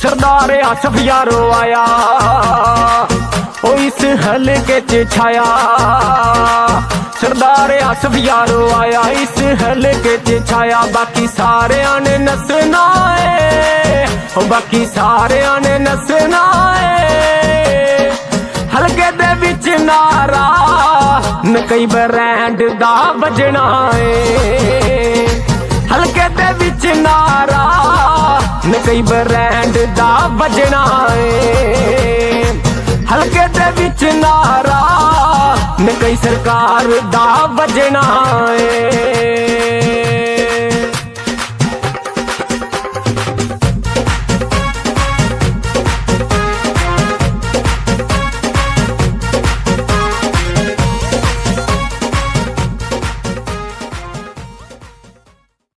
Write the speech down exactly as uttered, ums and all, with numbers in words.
सरदार आसफ यारो आया ओ इस हलके च छाया। सरदार आसफ यारो आया इस हलके च छाया। बाकी सारे ने नसना है, बाकी सारे ने नसना है। हलके दे विच नारा न कई ब्रांड दा बजना है। हलके दे विच नारा न कई ब्रांड दा बजना है। हलके दे विच नारा न कई सरकार दा बजना है।